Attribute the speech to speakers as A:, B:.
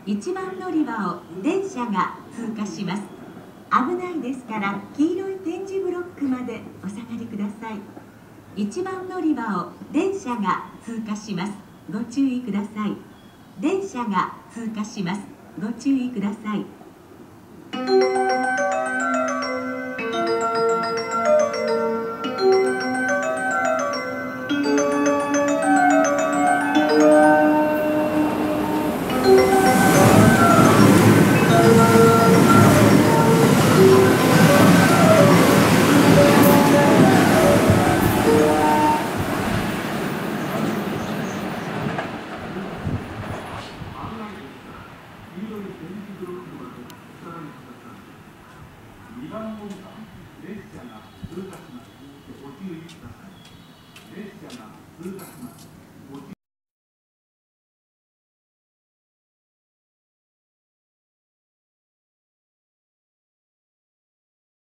A: 1番乗り場を電車が通過します。危ないですから黄色い点字ブロックまでお下がりください。1番乗り場を電車が通過します。ご注意ください。電車が通過します。ご注意ください。
B: 2番乗り場、列車が通過します。ご注意ください。列車が通過します。